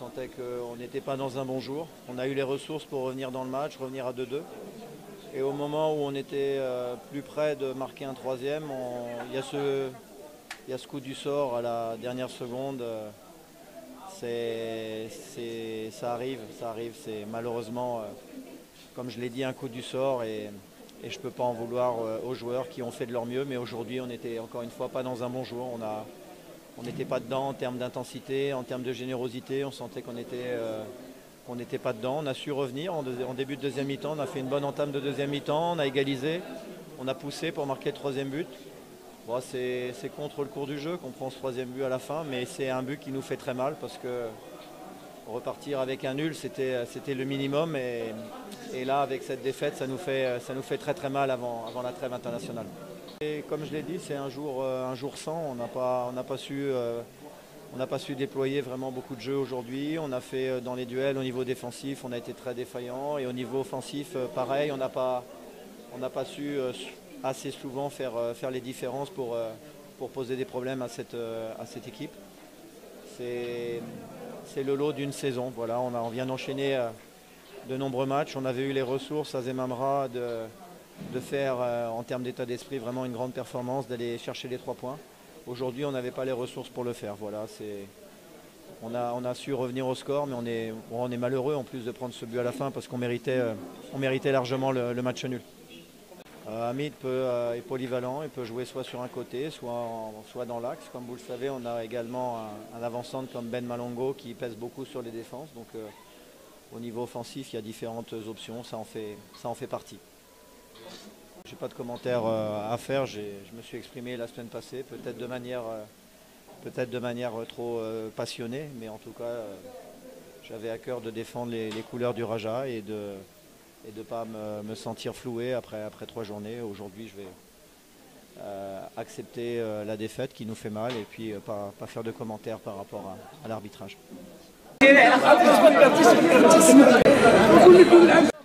sentait qu'on n'était pas dans un bon jour. On a eu les ressources pour revenir dans le match, revenir à 2-2. Et au moment où on était plus près de marquer un troisième, il y a ce coup du sort à la dernière seconde. Ça arrive. C'est malheureusement, comme je l'ai dit, un coup du sort et je ne peux pas en vouloir aux joueurs qui ont fait de leur mieux. Mais aujourd'hui, on n'était encore une fois pas dans un bon jour. On n'était pas dedans en termes d'intensité, en termes de générosité. On sentait qu'on n'était pas dedans. On a su revenir en début de deuxième mi-temps. On a fait une bonne entame de deuxième mi-temps. On a égalisé. On a poussé pour marquer le troisième but. Bon, c'est contre le cours du jeu qu'on prend ce troisième but à la fin, mais c'est un but qui nous fait très mal parce que repartir avec un nul, c'était le minimum. Et là, avec cette défaite, ça nous fait très très mal avant la trêve internationale. Et comme je l'ai dit, c'est un jour sans. On n'a pas su déployer vraiment beaucoup de jeux aujourd'hui. On a fait dans les duels au niveau défensif, on a été très défaillant. Et au niveau offensif, pareil, on n'a pas su assez souvent faire les différences pour poser des problèmes à cette équipe. C'est le lot d'une saison. Voilà, on vient d'enchaîner de nombreux matchs. On avait eu les ressources à Zemamra de faire, en termes d'état d'esprit, vraiment une grande performance, d'aller chercher les 3 points. Aujourd'hui, on n'avait pas les ressources pour le faire. Voilà, on a su revenir au score, mais on est malheureux en plus de prendre ce but à la fin parce qu'on méritait largement le match nul. Hamid est polyvalent, il peut jouer soit sur un côté, soit dans l'axe. Comme vous le savez, on a également un avant-centre comme Ben Malongo qui pèse beaucoup sur les défenses. Donc au niveau offensif, il y a différentes options, ça en fait partie. Je n'ai pas de commentaires à faire, je me suis exprimé la semaine passée, peut-être de manière trop passionnée, mais en tout cas, j'avais à cœur de défendre les couleurs du Raja et de ne pas me sentir floué après 3 journées. Aujourd'hui, je vais accepter la défaite qui nous fait mal et puis pas faire de commentaires par rapport à l'arbitrage.